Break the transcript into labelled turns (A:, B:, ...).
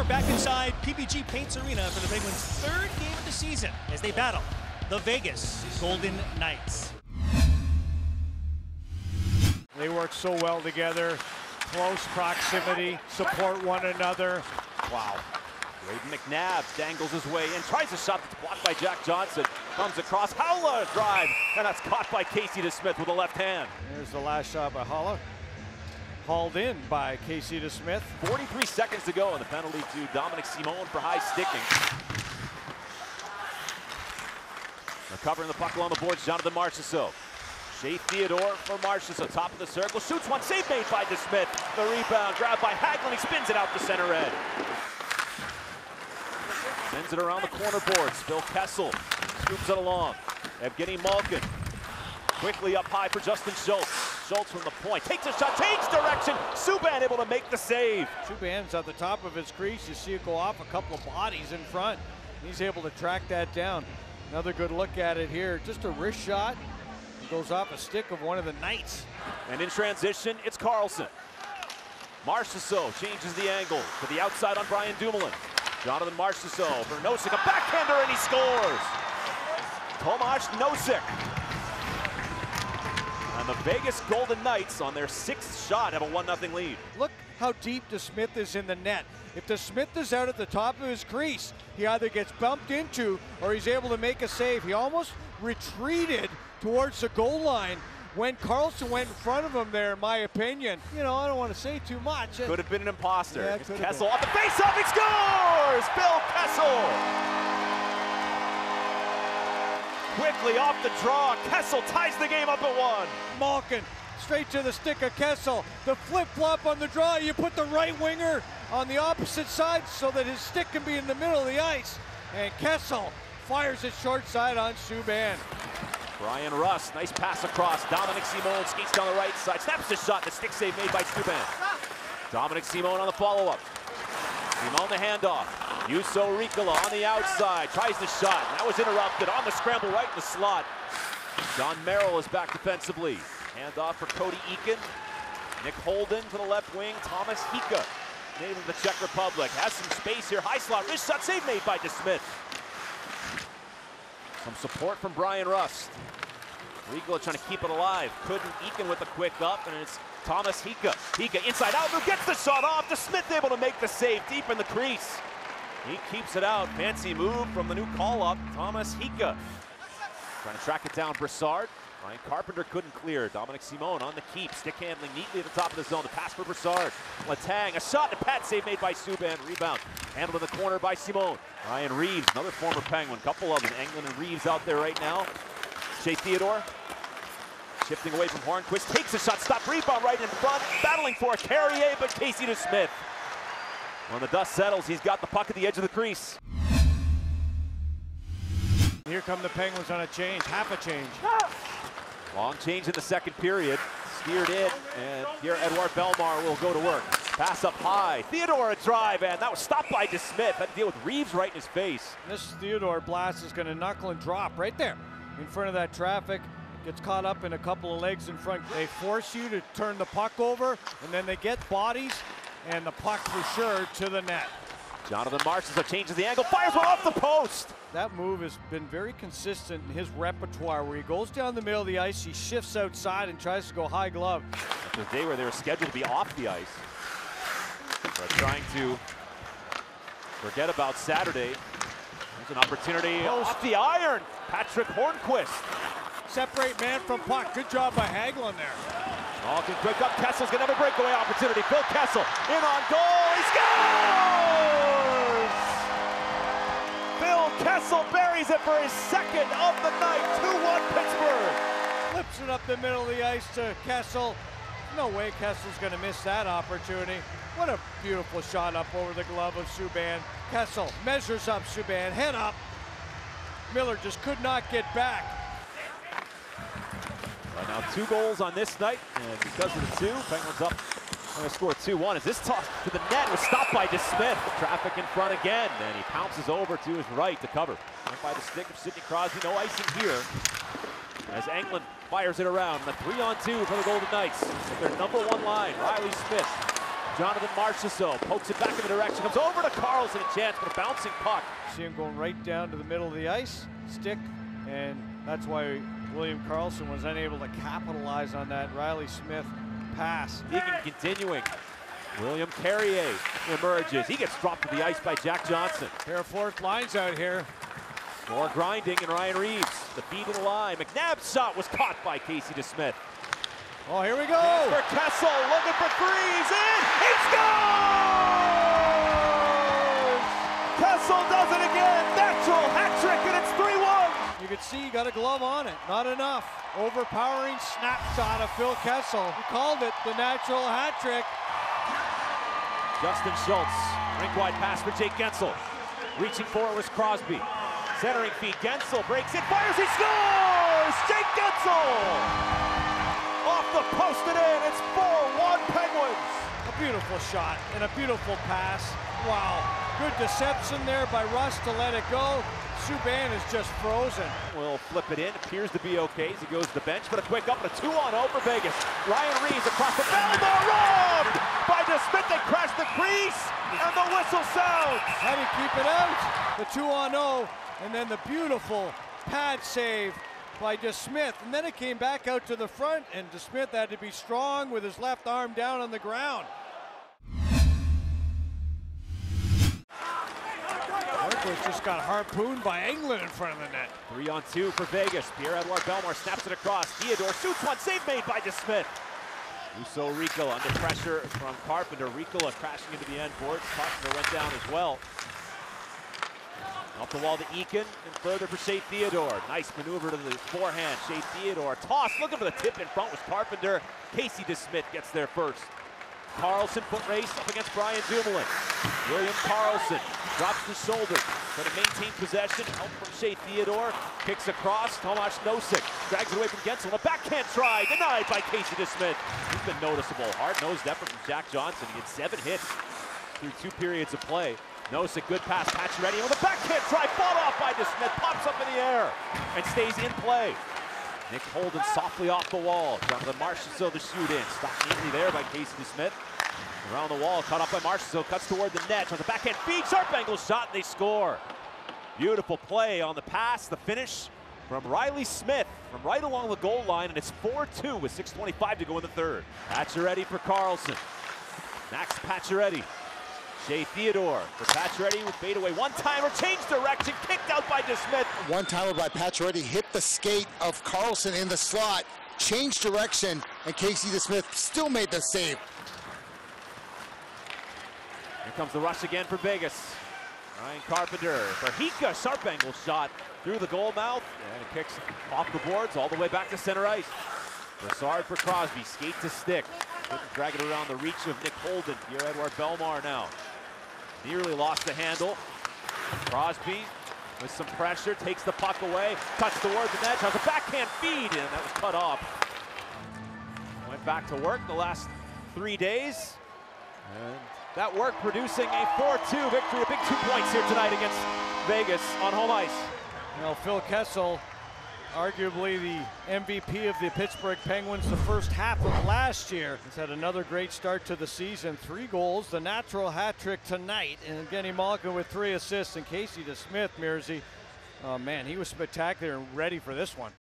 A: are back inside PPG Paints Arena for the Penguins' third game of the season as they battle the Vegas Golden Knights.
B: They work so well together, close proximity, support one another.
C: Wow. Wade McNabb dangles his way in, tries a shot that's blocked by Jack Johnson. Comes across, Haula drive, and that's caught by Casey DeSmith with a left hand.
B: There's the last shot by Haula. Hauled in by Casey DeSmith.
C: 43 seconds to go, and the penalty to Dominic Simon for high sticking. Recovering the puck along the boards, Jonathan Marchessault. Shea Theodore for Marchessault, top of the circle, shoots one, save made by DeSmith. The rebound, grabbed by Hagelin, he spins it out to center end. Sends it around the corner boards. Phil Kessel scoops it along. Evgeny Malkin quickly up high for Justin Schultz. Schultz from the point, takes a shot, change direction. Subban able to make the save.
B: Subban's at the top of his crease. You see it go off a couple of bodies in front. He's able to track that down. Another good look at it here. Just a wrist shot. It goes off a stick of one of the Knights.
C: And in transition, it's Karlsson. Marchessault changes the angle to the outside on Brian Dumoulin. Jonathan Marchessault for Nosek, a backhander, and he scores! Tomasz Nosek. And the Vegas Golden Knights on their 6th shot have a 1-0 lead.
B: Look how deep DeSmith is in the net. If DeSmith is out at the top of his crease, he either gets bumped into or he's able to make a save. He almost retreated towards the goal line when Karlsson went in front of him there, in my opinion. You know, I don't want to say too much.
C: Could have been an imposter.
B: Yeah,
C: Kessel off the face-off, he scores! Phil Kessel! Quickly off the draw, Kessel ties the game up at 1.
B: Malkin, straight to the stick of Kessel. The flip-flop on the draw, you put the right winger on the opposite side so that his stick can be in the middle of the ice. And Kessel fires it short side on Subban.
C: Brian Rust, nice pass across. Dominic Simon skates down the right side, snaps the shot, the stick save made by Subban. Dominic Simon on the follow-up. Simon the handoff. Juuso Riikola on the outside, tries the shot. That was interrupted on the scramble right in the slot. John Merrill is back defensively. Handoff for Cody Eakin. Nick Holden to the left wing. Thomas Hika, native of the Czech Republic. Has some space here, high slot, wrist shot, save made by DeSmith. Some support from Brian Rust. Riikola trying to keep it alive. Couldn't. Eakin with a quick up, and it's Thomas Hika. Hika inside out, who gets the shot off. DeSmith able to make the save deep in the crease. He keeps it out. Fancy move from the new call-up, Thomas Hika. Trying to track it down, Brassard. Ryan Carpenter couldn't clear. Dominic Simon on the keep. Stick handling neatly at the top of the zone. The pass for Brassard. Letang, a shot and a pad save made by Subban. Rebound handled in the corner by Simon. Ryan Reeves, another former Penguin. Couple of them, Englund and Reeves out there right now. Shea Theodore shifting away from Hornquist. Takes a shot, stop, rebound right in front. Battling for a Carrier, but Casey DeSmith. When the dust settles, he's got the puck at the edge of the crease.
B: Here come the Penguins on a change, half a change.
C: Long change in the second period. Steered in, and here Edouard Bellemare will go to work. Pass up high. Theodore a drive, and that was stopped by DeSmith. Had to deal with Reeves right in his face.
B: This Theodore blast is going to knuckle and drop right there in front of that traffic. Gets caught up in a couple of legs in front. They force you to turn the puck over, and then they get bodies, and the puck for sure to the net.
C: Jonathan Marchessault changes the angle, fires one off the post.
B: That move has been very consistent in his repertoire, where he goes down the middle of the ice, he shifts outside and tries to go high glove.
C: After a day where they were scheduled to be off the ice, but trying to forget about Saturday. There's an opportunity off the iron. Patrick Hornquist.
B: Separate man from puck. Good job by Hagelin there.
C: Malkin quick up. Kessel's gonna have a breakaway opportunity. Phil Kessel in on goal. He scores! Phil Kessel buries it for his second of the night. 2-1 Pittsburgh.
B: Flips it up the middle of the ice to Kessel. No way Kessel's gonna miss that opportunity. What a beautiful shot up over the glove of Subban. Kessel measures up Subban, head up. Miller just could not get back.
C: Right now 2 goals on this night, and because of the 2, Penguins up. Going to score 2-1 as this toss to the net was stopped by DeSmith. Traffic in front again, and he pounces over to his right to cover. Right by the stick of Sidney Crosby, no icing here. As Englund fires it around, the 3-on-2 for the Golden Knights with their #1 line, Riley Smith, Jonathan Marchessault pokes it back in the direction, comes over to Karlsson, a chance for a bouncing puck.
B: See him going right down to the middle of the ice, stick, and that's why William Karlsson was unable to capitalize on that Riley Smith pass.
C: Egan continuing. William Carrier emerges. He gets dropped to the ice by Jack Johnson.
B: Pair of fourth lines out here.
C: More grinding, and Ryan Reeves, the feed of the line. McNabb's shot was caught by Casey DeSmith.
B: Oh, here we go.
C: For Kessel, looking for threes, in, he scores! Kessel does it again, natural hat trick, and it's 3-1.
B: You can see he got a glove on it, not enough. Overpowering snapshot of Phil Kessel. He called it the natural hat trick.
C: Justin Schultz, rink-wide pass for Jake Gensel. Reaching for it was Crosby. Centering feed, Gensel breaks it, fires, he scores! Jake Gensel! Off the post and in, it's 4-1 Penguins.
B: A beautiful shot and a beautiful pass. Wow, good deception there by Russ to let it go. Subban is just frozen.
C: Will flip it in, appears to be okay as he goes to the bench, but a quick up and a 2-on-0 for Vegas. Ryan Reeves across the Bellemare, robbed by DeSmith. They crash the crease, and the whistle sounds.
B: How do you keep it out? The 2-on-0, and then the beautiful pad save by DeSmith, and then it came back out to the front, and DeSmith had to be strong with his left arm down on the ground. Hartford just got harpooned by Engelland in front of the net.
C: 3-on-2 for Vegas. Pierre-Edouard Bellemare snaps it across. Theodore shoots one, save made by DeSmith. Husso Riikola under pressure from Carpenter. Riikola crashing into the end boards. Carpenter went down as well. Off the wall to Eakin, and further for Shea Theodore. Nice maneuver to the forehand. Shea Theodore toss, looking for the tip in front was Carpenter. Casey DeSmith gets there first. Karlsson foot race up against Brian Dumoulin. William Karlsson drops the shoulder, trying to maintain possession. Help from Shea Theodore. Kicks across, Tomas Nosek drags it away from Gensel. A backhand try, denied by Casey DeSmith. He's been noticeable. Hard-nosed effort from Jack Johnson. He had 7 hits through 2 periods of play. Nosek, good pass, Pacioretty, and with a backhand try, fought off by DeSmith, pops up in the air, and stays in play. Nick Holden softly off the wall. Jonathan Marchessault the shoot in. Stopped neatly there by Casey DeSmith. Around the wall, caught up by Marchessault, cuts toward the net. On the backhand feed, sharp angle shot, and they score. Beautiful play on the pass, the finish from Riley Smith from right along the goal line, and it's 4-2 with 6:25 to go in the third. Pacioretty for Karlsson. Max Pacioretty. Shea Theodore for Pacioretty with fadeaway one-timer, changed direction, kicked out by DeSmith.
D: One-timer by Pacioretty hit the skate of Karlsson in the slot, changed direction, and Casey DeSmith still made the save.
C: Here comes the rush again for Vegas. Ryan Carpenter for Hika, sharp angle shot through the goal mouth, and it kicks off the boards all the way back to center ice. Brassard for Crosby, skate to stick. Couldn't drag it around the reach of Nick Holden. Pierre-Edouard Bellemare now. Nearly lost the handle. Crosby with some pressure, takes the puck away, cuts towards the net, has a backhand feed, and that was cut off. Went back to work the last 3 days, and that work producing a 4-2 victory, a big 2 points here tonight against Vegas on home ice.
B: Well, Phil Kessel, arguably the MVP of the Pittsburgh Penguins the first half of last year. He's had another great start to the season. 3 goals, the natural hat trick tonight, and Evgeny Malkin with 3 assists, and Casey DeSmith, Mearsy, oh man, he was spectacular and ready for this one.